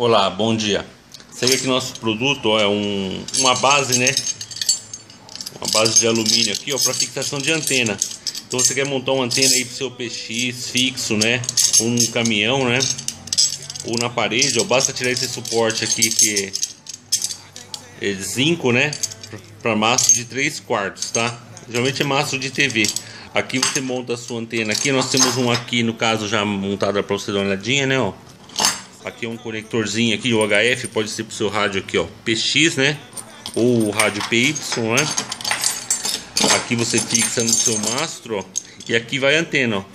Olá, bom dia. Esse aqui é nosso produto, ó, é uma base, né? Uma base de alumínio aqui, ó, para fixação de antena. Então você quer montar uma antena aí pro seu PX fixo, né? Um caminhão, né? Ou na parede, ó, basta tirar esse suporte aqui que é zinco, né? Para mastro de 3/4, tá? Geralmente é mastro de TV. Aqui você monta a sua antena aqui. Nós temos um aqui, no caso, já montada para você dar uma olhadinha, né? Ó. Aqui é um conectorzinho aqui, o HF, pode ser pro seu rádio aqui, ó, PX, né? Ou o rádio PY, né? Aqui você fixa no seu mastro, ó. E aqui vai a antena, ó.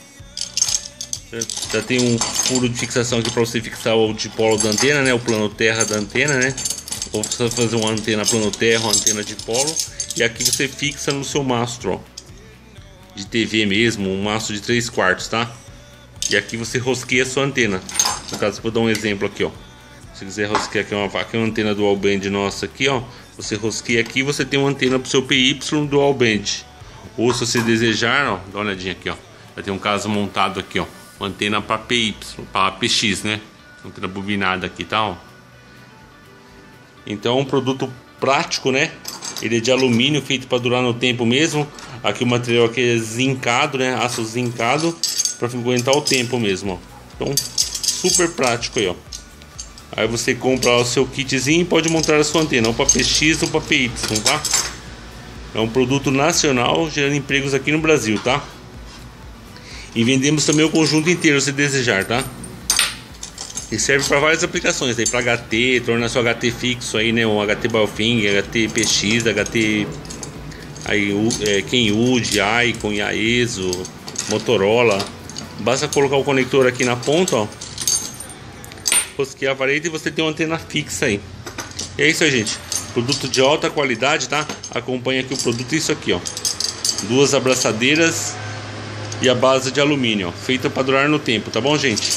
Já tem um furo de fixação aqui para você fixar o dipolo da antena, né? O plano terra da antena, né? Ou você fazer uma antena plano terra, uma antena dipolo. E aqui você fixa no seu mastro, ó. De TV mesmo, um mastro de 3/4, tá? E aqui você rosqueia a sua antena. No caso, vou dar um exemplo aqui, ó. Se quiser rosquear aqui uma antena dual band nossa aqui, ó. Você rosqueia aqui, você tem uma antena pro seu PY dual band. Ou se você desejar, ó, dá uma olhadinha aqui, ó. Já tem um caso montado aqui, ó. Uma antena para PY, para PX, né? Antena bobinada aqui, tá, ó. Então é um produto prático, né? Ele é de alumínio, feito para durar no tempo mesmo. Aqui o material aqui é zincado, né? Aço zincado, para aguentar o tempo mesmo, ó. Então, super prático aí, ó. Aí você compra o seu kitzinho e pode montar a sua antena, ou para PX ou para PY, tá? É um produto nacional, gerando empregos aqui no Brasil, tá? E vendemos também o conjunto inteiro, se desejar, tá? E serve para várias aplicações, aí para HT, torna seu HT fixo aí, né? Um HT Baofeng, HT PX, HT aí, Kenwood, Icon, Yaeso, Motorola. Basta colocar o conector aqui na ponta, ó. Rosquear a vareta e você tem uma antena fixa aí. E é isso aí, gente. Produto de alta qualidade, tá? Acompanha aqui o produto, isso aqui, ó. Duas abraçadeiras e a base de alumínio, ó. Feita para durar no tempo, tá bom, gente?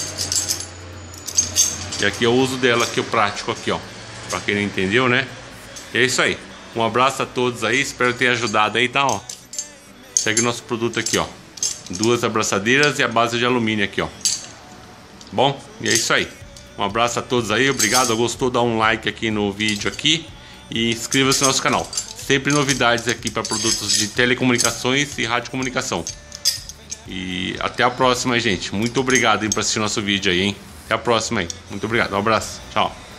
E aqui é o uso dela, aqui o prático aqui, ó. Pra quem não entendeu, né? E é isso aí. Um abraço a todos aí, espero ter ajudado aí, tá, ó. Segue o nosso produto aqui, ó. Duas abraçadeiras e a base de alumínio aqui, ó. Bom, e é isso aí. Um abraço a todos aí, obrigado. Gostou, dá um like aqui no vídeo aqui e inscreva-se no nosso canal. Sempre novidades aqui para produtos de telecomunicações e radiocomunicação. E até a próxima, gente. Muito obrigado por assistir nosso vídeo aí, hein? Até a próxima aí. Muito obrigado. Um abraço. Tchau.